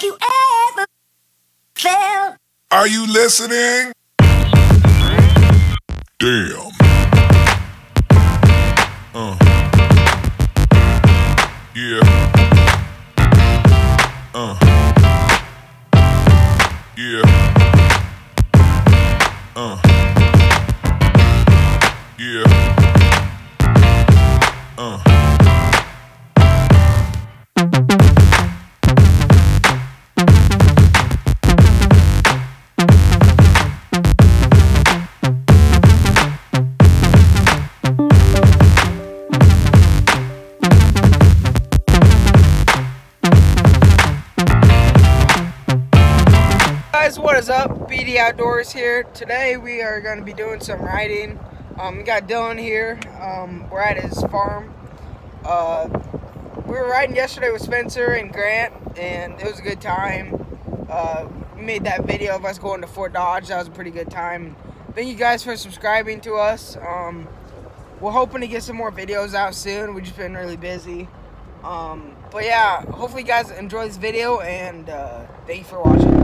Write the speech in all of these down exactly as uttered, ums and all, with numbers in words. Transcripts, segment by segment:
Have you ever felt? Are you listening? Damn. Uh. Yeah. Uh. Yeah. Uh. Yeah. Uh. Guys, what is up? B D Outdoors here. Today we are going to be doing some riding. Um, we got Dylan here. Um, we're at his farm. Uh, we were riding yesterday with Spencer and Grant, and it was a good time. Uh, we made that video of us going to Fort Dodge. That was a pretty good time. Thank you guys for subscribing to us. Um, we're hoping to get some more videos out soon. We've just been really busy. Um, but yeah, hopefully you guys enjoy this video, and uh, thank you for watching.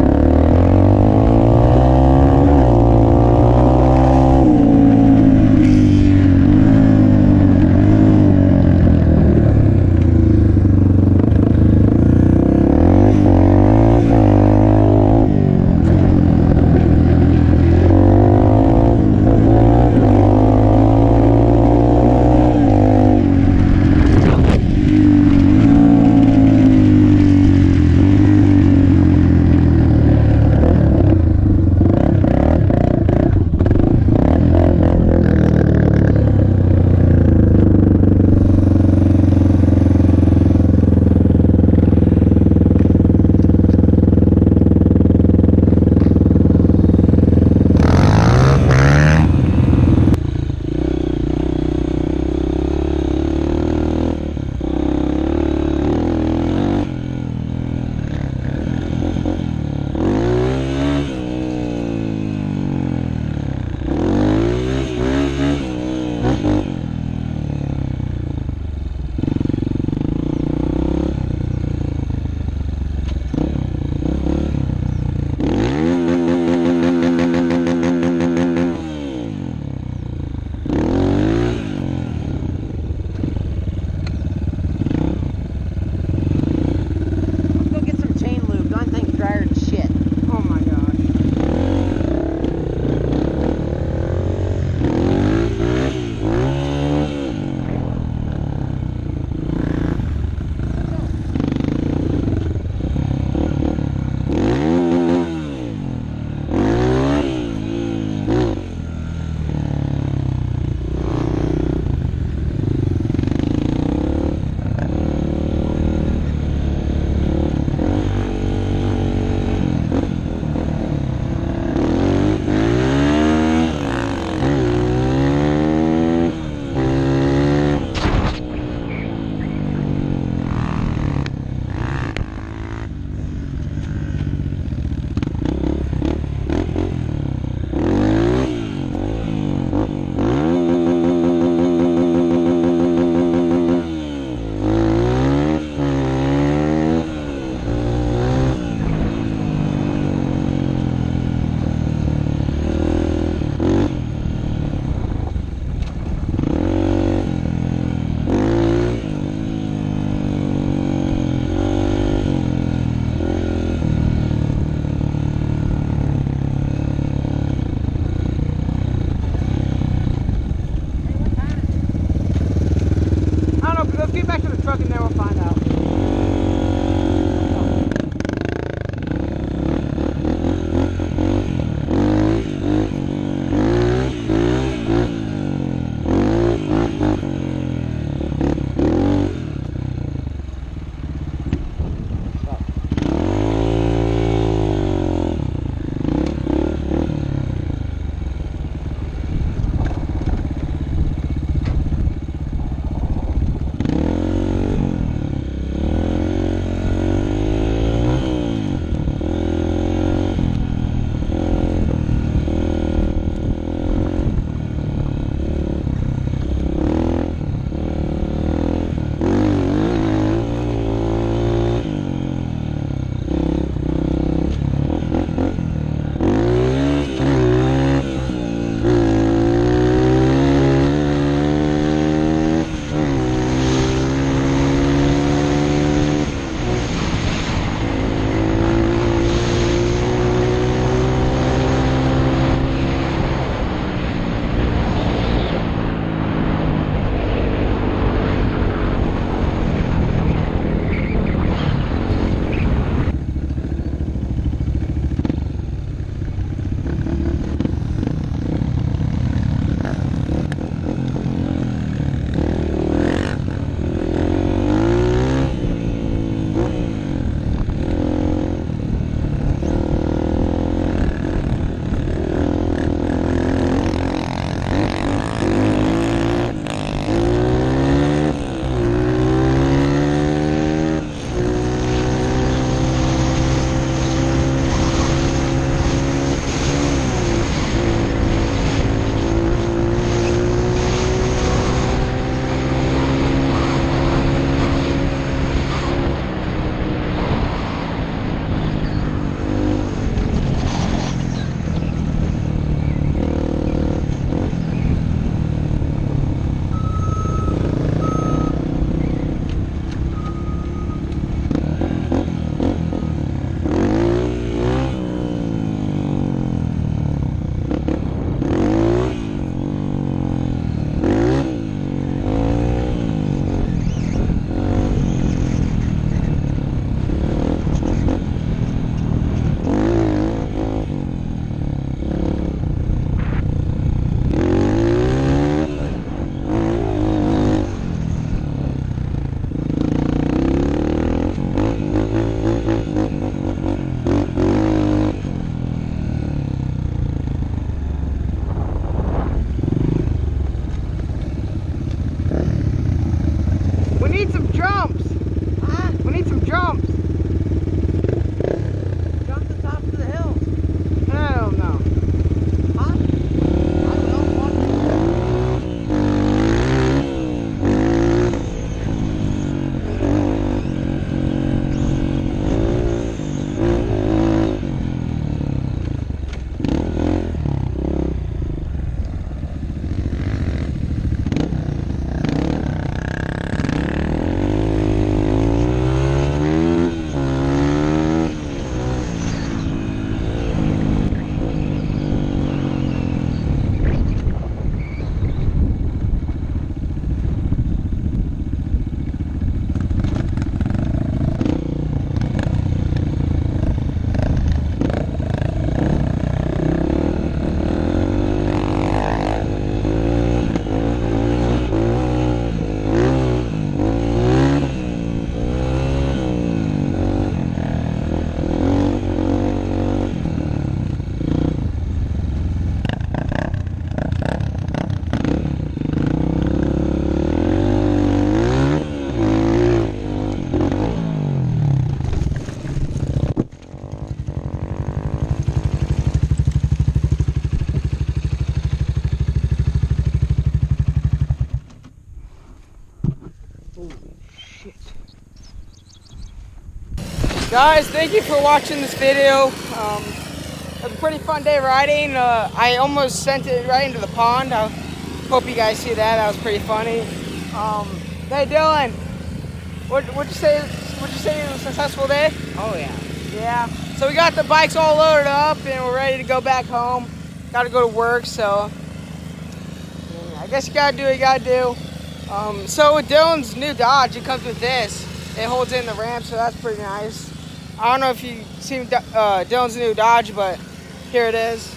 Guys, thank you for watching this video. Um, it was a pretty fun day riding. Uh, I almost sent it right into the pond. I hope you guys see that. That was pretty funny. Um, hey Dylan, what would you say? Would you say it was a successful day? Oh yeah. Yeah. So we got the bikes all loaded up and we're ready to go back home. Got to go to work, so I guess you gotta do what you gotta do. Um, so with Dylan's new Dodge, it comes with this. It holds in the ramp, so that's pretty nice. I don't know if you've seen uh, Dylan's new Dodge, but here it is.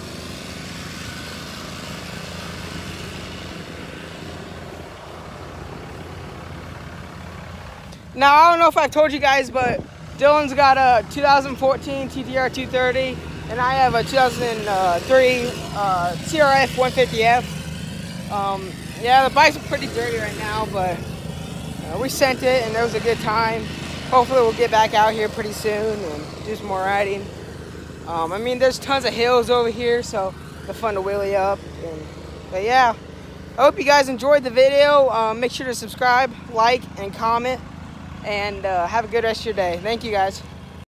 Now, I don't know if I've told you guys, but Dylan's got a two thousand fourteen T T R two thirty, and I have a two thousand three uh, C R F one fifty F. Um, yeah, the bikes are pretty dirty right now, but uh, we sent it, and it was a good time. Hopefully we'll get back out here pretty soon and do some more riding. Um, I mean, there's tons of hills over here, so they're fun to wheelie up. And, but yeah, I hope you guys enjoyed the video. Um, make sure to subscribe, like, and comment. And uh, have a good rest of your day. Thank you, guys.